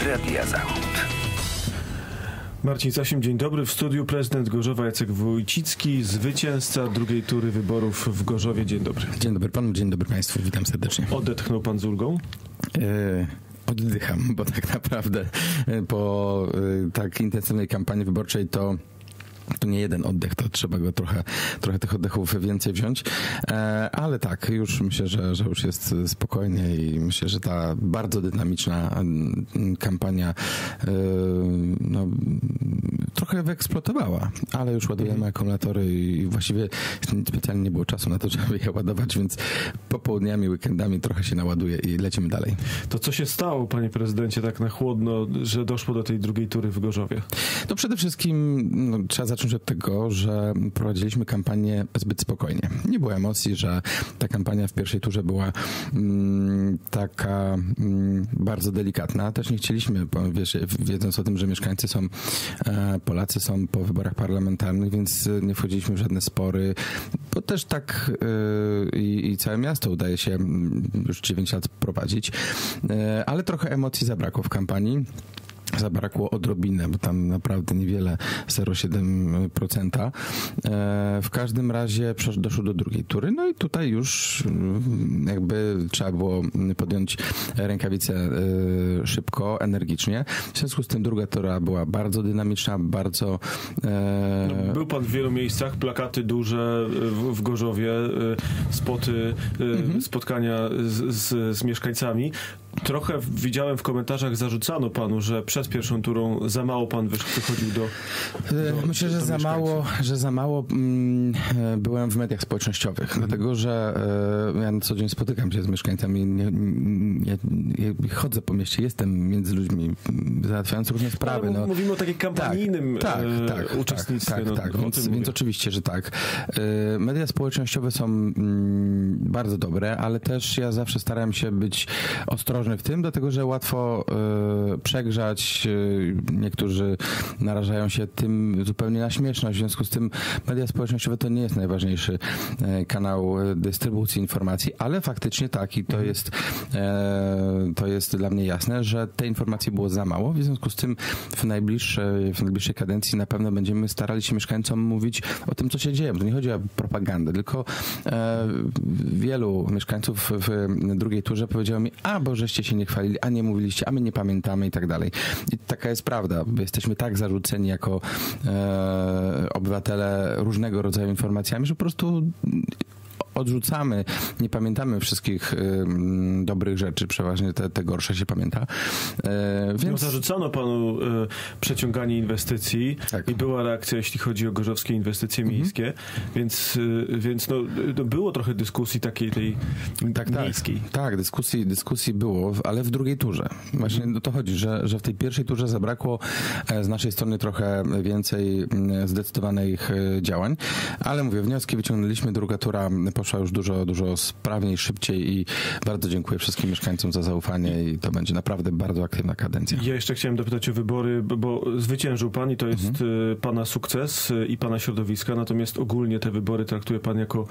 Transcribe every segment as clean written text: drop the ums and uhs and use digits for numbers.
Radia Zachód. Marcin Sasim, dzień dobry. W studiu prezydent Gorzowa Jacek Wójcicki, zwycięzca drugiej tury wyborów w Gorzowie. Dzień dobry. Dzień dobry panu, dzień dobry państwu, witam serdecznie. Odetchnął pan z ulgą? Oddycham, bo tak naprawdę po tak intensywnej kampanii wyborczej to nie jeden oddech, to trzeba go trochę tych oddechów więcej wziąć, ale tak, już myślę, że już jest spokojnie i myślę, że ta bardzo dynamiczna kampania trochę wyeksploatowała, ale już ładujemy akumulatory i właściwie specjalnie nie było czasu na to, żeby je ładować, więc popołudniami, weekendami trochę się naładuje i lecimy dalej. To co się stało, panie prezydencie, tak na chłodno, że doszło do tej drugiej tury w Gorzowie? To przede wszystkim trzeba zacząć od tego, że prowadziliśmy kampanię zbyt spokojnie. Nie było emocji, że ta kampania w pierwszej turze była taka bardzo delikatna. Też nie chcieliśmy, wiedząc o tym, że mieszkańcy są, Polacy są po wyborach parlamentarnych, więc nie wchodziliśmy w żadne spory, bo też tak i całe miasto udaje się już 9 lat prowadzić, ale trochę emocji zabrakło w kampanii. Zabrakło odrobinę, bo tam naprawdę niewiele, 0,7%. W każdym razie doszło do drugiej tury, no i tutaj już jakby trzeba było podjąć rękawice szybko, energicznie. W związku z tym druga tura była bardzo dynamiczna, bardzo... Był pan w wielu miejscach, plakaty duże w Gorzowie, spoty, spotkania z mieszkańcami. Trochę widziałem w komentarzach, zarzucano panu, że przed pierwszą turą za mało pan wychodził do myślę, że za mało byłem w mediach społecznościowych, dlatego, że ja na co dzień spotykam się z mieszkańcami, nie chodzę po mieście, jestem między ludźmi, załatwiając różne sprawy. Mówimy o takim kampanijnym uczestnictwie. Więc oczywiście, że tak. Media społecznościowe są bardzo dobre, ale też ja zawsze starałem się być ostrożny w tym, dlatego, że łatwo przegrzać. Niektórzy narażają się tym zupełnie na śmieszność. W związku z tym media społecznościowe to nie jest najważniejszy kanał dystrybucji informacji, ale faktycznie tak i to jest dla mnie jasne, że tej informacji było za mało. W związku z tym w najbliższej kadencji na pewno będziemy starali się mieszkańcom mówić o tym, co się dzieje. To nie chodzi o propagandę, tylko wielu mieszkańców w drugiej turze powiedziało mi, bo żeście się nie chwalili, a nie mówiliście, a my nie pamiętamy i tak dalej. I taka jest prawda. Jesteśmy tak zarzuceni jako obywatele różnego rodzaju informacjami, że po prostu odrzucamy, nie pamiętamy wszystkich dobrych rzeczy, przeważnie te gorsze się pamięta. Więc... zarzucano panu przeciąganie inwestycji i była reakcja, jeśli chodzi o gorzowskie inwestycje miejskie, więc było trochę dyskusji takiej tej miejskiej. Tak, dyskusji było, ale w drugiej turze. Właśnie o to chodzi, że w tej pierwszej turze zabrakło z naszej strony trochę więcej zdecydowanych działań, ale mówię, wnioski wyciągnęliśmy, druga tura poszła już dużo sprawniej, szybciej i bardzo dziękuję wszystkim mieszkańcom za zaufanie i to będzie naprawdę bardzo aktywna kadencja. Ja jeszcze chciałem dopytać o wybory, bo zwyciężył pan i to jest pana sukces i pana środowiska, natomiast ogólnie te wybory traktuje pan jako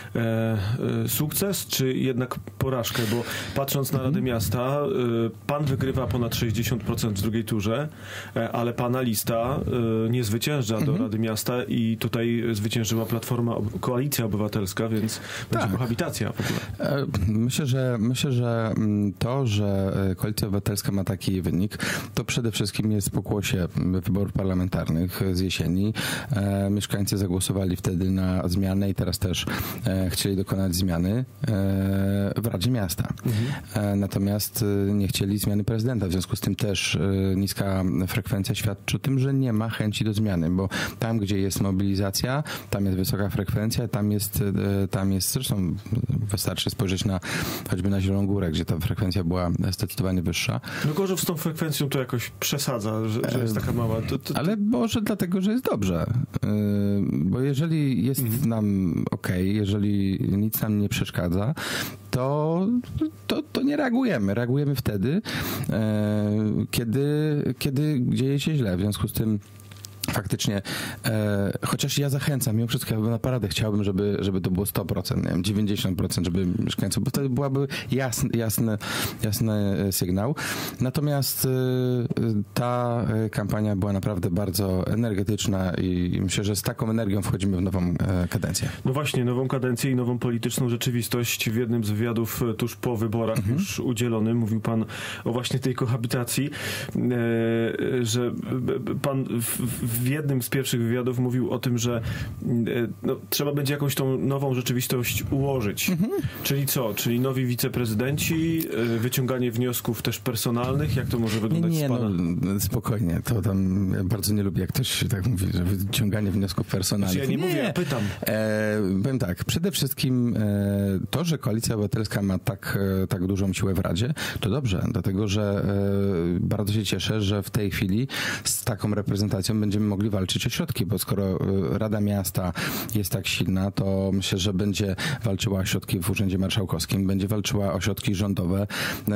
sukces, czy jednak porażkę, bo patrząc na Radę Miasta, pan wygrywa ponad 60% w drugiej turze, ale pana lista nie zwycięża do Rady Miasta i tutaj zwyciężyła Koalicja Obywatelska, więc będzie kohabitacja w ogóle. Myślę, że to, że Koalicja Obywatelska ma taki wynik, to przede wszystkim jest pokłosie wyborów parlamentarnych z jesieni. Mieszkańcy zagłosowali wtedy na zmianę i teraz też chcieli dokonać zmiany w Radzie Miasta. Natomiast nie chcieli zmiany prezydenta. W związku z tym też niska frekwencja świadczy o tym, że nie ma chęci do zmiany, bo tam, gdzie jest mobilizacja, tam jest wysoka frekwencja, tam jest zresztą wystarczy spojrzeć choćby na Zieloną Górę, gdzie ta frekwencja była zdecydowanie wyższa. No Gorzów z tą frekwencją to jakoś przesadza, że jest taka mała. Ale może dlatego, że jest dobrze. Bo jeżeli jest nam jeżeli nic nam nie przeszkadza, to nie reagujemy. Reagujemy wtedy, kiedy dzieje się źle. W związku z tym faktycznie, chociaż ja zachęcam, mimo wszystko ja naprawdę chciałbym, żeby to było 100%, nie wiem, 90%, żeby mieszkańców, bo to byłaby jasny sygnał. Natomiast ta kampania była naprawdę bardzo energetyczna i myślę, że z taką energią wchodzimy w nową kadencję. No właśnie, nową kadencję i nową polityczną rzeczywistość. W jednym z wywiadów tuż po wyborach już udzielonym mówił pan o właśnie tej kohabitacji, że pan w jednym z pierwszych wywiadów mówił o tym, że trzeba będzie jakąś tą nową rzeczywistość ułożyć. Czyli co? Czyli nowi wiceprezydenci, wyciąganie wniosków też personalnych? Jak to może wyglądać z pana? No, spokojnie. To tam ja bardzo nie lubię, jak ktoś tak mówi, że wyciąganie wniosków personalnych. Ja nie mówię, ja pytam. Powiem tak, przede wszystkim to, że Koalicja Obywatelska ma tak dużą siłę w Radzie, to dobrze, dlatego że bardzo się cieszę, że w tej chwili z taką reprezentacją będziemy mogli walczyć o środki, bo skoro Rada Miasta jest tak silna, to myślę, że będzie walczyła o środki w Urzędzie Marszałkowskim, będzie walczyła o środki rządowe,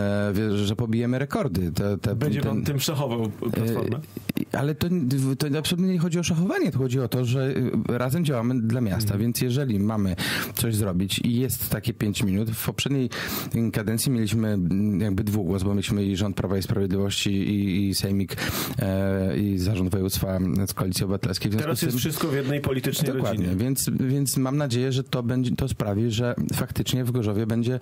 że pobijemy rekordy. Będzie pan tym szachował Platformę? Ale to absolutnie nie chodzi o szachowanie, to chodzi o to, że razem działamy dla miasta, więc jeżeli mamy coś zrobić i jest takie 5 minut, w poprzedniej kadencji mieliśmy jakby dwugłos, bo mieliśmy i rząd Prawa i Sprawiedliwości i Sejmik i Zarząd Województwa z Koalicji Obywatelskiej. Teraz jest wszystko w jednej politycznej rodzinie. Dokładnie, więc mam nadzieję, że to sprawi, że faktycznie w Gorzowie będzie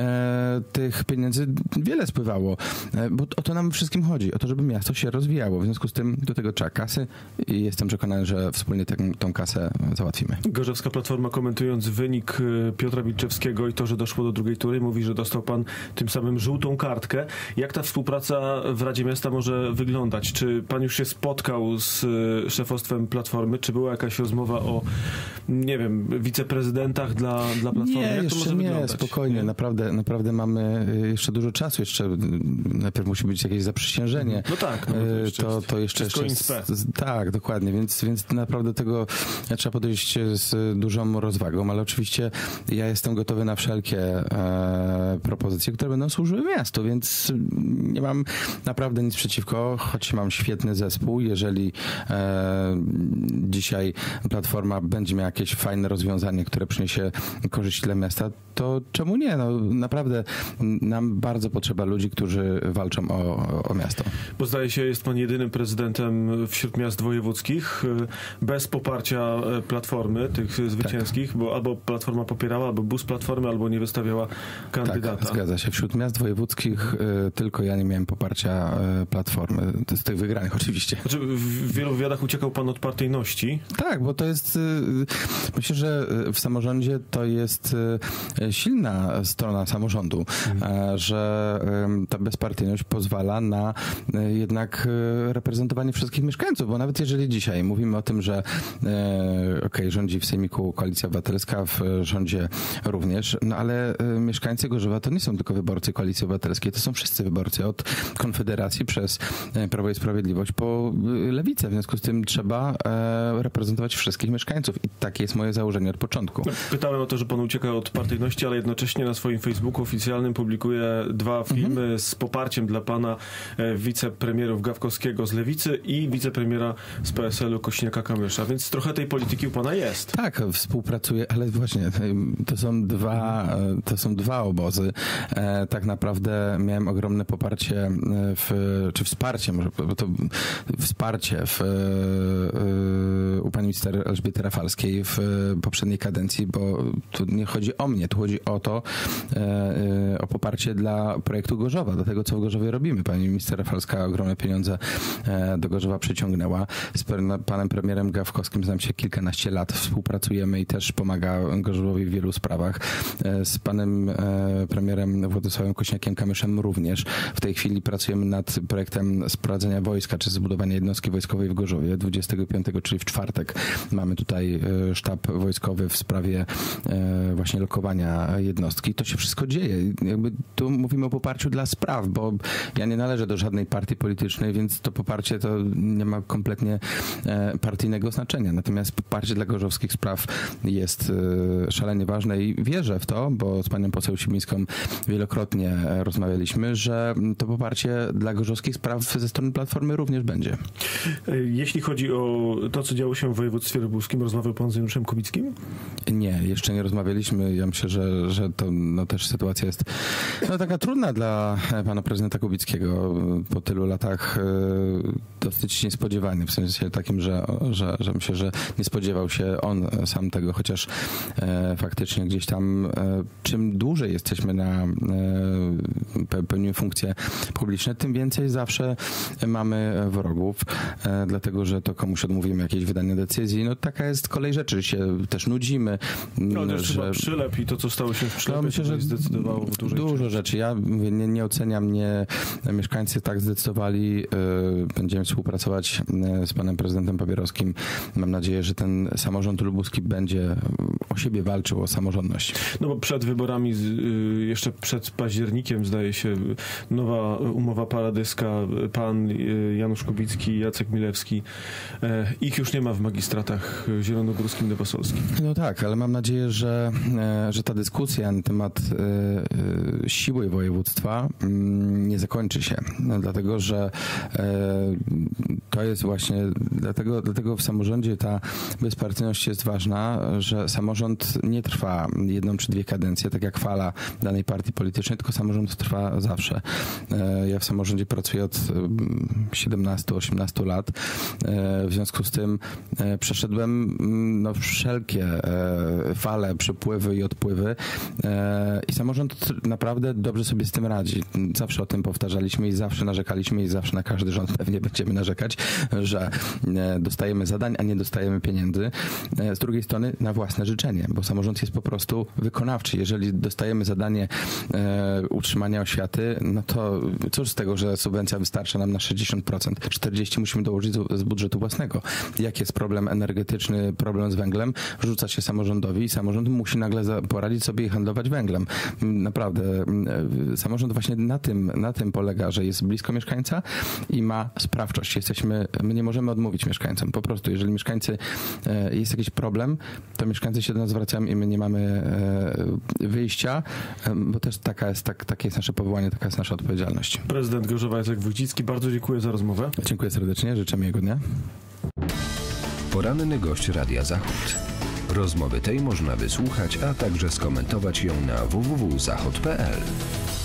tych pieniędzy wiele spływało, bo o to nam wszystkim chodzi, o to, żeby miasto się rozwijało. W związku z tym do tego trzeba kasy i jestem przekonany, że wspólnie tą kasę załatwimy. Gorzowska Platforma, komentując wynik Piotra Wilczewskiego i to, że doszło do drugiej tury, mówi, że dostał pan tym samym żółtą kartkę. Jak ta współpraca w Radzie Miasta może wyglądać? Czy pan już się spotkał z szefostwem Platformy? Czy była jakaś rozmowa o, nie wiem, wiceprezydentach dla Platformy? Nie, jak to może wyglądać? Spokojnie. Nie? Naprawdę mamy jeszcze dużo czasu. Jeszcze najpierw musi być jakieś zaprzysiężenie. No tak. To jeszcze tak, dokładnie. Więc naprawdę tego trzeba podejść z dużą rozwagą, ale oczywiście ja jestem gotowy na wszelkie propozycje, które będą służyły miastu, więc nie mam naprawdę nic przeciwko, choć mam świetny zespół. Jeżeli dzisiaj Platforma będzie miała jakieś fajne rozwiązanie, które przyniesie korzyść dla miasta, to czemu nie? No, naprawdę nam bardzo potrzeba ludzi, którzy walczą o miasto. Bo zdaje się, jest pan jedynym prezydentem wśród miast wojewódzkich bez poparcia Platformy, tych zwycięskich, bo albo Platforma popierała, albo BUS Platformy, albo nie wystawiała kandydata. Tak, zgadza się. Wśród miast wojewódzkich tylko ja nie miałem poparcia Platformy. To z tych wygranych oczywiście. Znaczy, w wielu wywiadach uciekał pan od partyjności. Tak, bo to jest, myślę, że w samorządzie to jest silna strona samorządu, że ta bezpartyjność pozwala na jednak reprezentowanie wszystkich mieszkańców, bo nawet jeżeli dzisiaj mówimy o tym, że rządzi w Sejmiku Koalicja Obywatelska, w rządzie również, no ale mieszkańcy Gorzowa to nie są tylko wyborcy Koalicji Obywatelskiej, to są wszyscy wyborcy, od Konfederacji przez Prawo i Sprawiedliwość po Lewicę. W związku z tym trzeba reprezentować wszystkich mieszkańców i takie jest moje założenie od początku. Pytałem o to, że pan ucieka od partyjności, ale jednocześnie na swoim Facebooku oficjalnym publikuje 2 filmy z poparciem dla pana wicepremierów Gawkowskiego z Lewicy i wicepremiera z PSL-u Kosiniaka-Kamysza, więc trochę tej polityki u pana jest. Tak, współpracuję, ale właśnie to są dwa obozy. Tak naprawdę miałem ogromne poparcie czy wsparcie, może to wsparcie u pani minister Elżbiety Rafalskiej w poprzedniej kadencji, bo tu nie chodzi o mnie, tu chodzi o to, o poparcie dla projektu Gorzowa, do tego, co w Gorzowie robimy. Pani minister Rafalska ogromne pieniądze do Gorzowa przyciągnęła. Z panem premierem Gawkowskim znam się kilkanaście lat, współpracujemy i też pomaga Gorzowowi w wielu sprawach. Z panem premierem Władysławem Kosiniakiem-Kamyszem również. W tej chwili pracujemy nad projektem sprowadzenia wojska, czy zbudowania jednostki wojskowej w Gorzowie. 25, czyli w czwartek, mamy tutaj sztab wojskowy w sprawie właśnie lokowania jednostki. To się wszystko dzieje. Tu mówimy o poparciu dla spraw, bo ja nie należę do żadnej partii politycznej, więc to poparcie to to nie ma kompletnie partyjnego znaczenia. Natomiast poparcie dla gorzowskich spraw jest szalenie ważne i wierzę w to, bo z panią poseł Sibińską wielokrotnie rozmawialiśmy, że to poparcie dla gorzowskich spraw ze strony Platformy również będzie. Jeśli chodzi o to, co działo się w województwie lubuskim, rozmawiał pan z Januszem Kubickim? Nie, jeszcze nie rozmawialiśmy. Ja myślę, że to też sytuacja jest taka trudna dla pana prezydenta Kubickiego po tylu latach, dosyć niespodziewany, w sensie takim, że myślę, że nie spodziewał się on sam tego, chociaż faktycznie gdzieś tam czym dłużej jesteśmy pełnimy funkcje publiczne, tym więcej zawsze mamy wrogów, dlatego, że to komuś odmówimy jakieś wydanie decyzji. No taka jest kolej rzeczy, się też nudzimy. No ale też chyba Przylep i to, co stało się w Przylepie, myślę, że zdecydowało w dużo rzeczy. Ja mówię, nie oceniam, mieszkańcy tak zdecydowali. Będziemy współpracować z panem prezydentem Papierowskim. Mam nadzieję, że ten samorząd lubuski będzie o siebie walczył, o samorządność. No bo przed wyborami, jeszcze przed październikiem, zdaje się, nowa umowa paradyska, pan Janusz Kubicki, Jacek Milewski, ich już nie ma w magistratach zielonogórskim, nowosolskim. No tak, ale mam nadzieję, że ta dyskusja na temat siły województwa nie zakończy się, dlatego, że to jest właśnie, dlatego w samorządzie ta bezpartyjność jest ważna, że samorząd nie trwa 1 czy 2 kadencje, tak jak fala danej partii politycznej, tylko samorząd trwa zawsze. Ja w samorządzie pracuję od 17-18 lat. W związku z tym przeszedłem wszelkie fale, przepływy i odpływy i samorząd naprawdę dobrze sobie z tym radzi. Zawsze o tym powtarzaliśmy i zawsze narzekaliśmy i zawsze na każdy rząd pewnie będziemy narzekać, że dostajemy zadań, a nie dostajemy pieniędzy. Z drugiej strony na własne życzenie, bo samorząd jest po prostu wykonawczy. Jeżeli dostajemy zadanie utrzymania oświaty, no to cóż z tego, że subwencja wystarcza nam na 60%. 40% musimy dołożyć z budżetu własnego. Jak jest problem energetyczny, problem z węglem, rzuca się samorządowi i samorząd musi nagle poradzić sobie i handlować węglem. Naprawdę samorząd właśnie na tym polega, że jest blisko mieszkańca i ma sprawczość. My nie możemy odmówić mieszkańcom. Po prostu, jeżeli jest jakiś problem, to mieszkańcy się do nas zwracają i my nie mamy wyjścia, bo też takie jest nasze powołanie, taka jest nasza odpowiedzialność. Prezydent Gorzowa Jacek Wójcicki, bardzo dziękuję za rozmowę. Dziękuję serdecznie, życzę miłego dnia. Poranny gość Radia Zachód. Rozmowy tej można wysłuchać, a także skomentować ją na www.zachod.pl.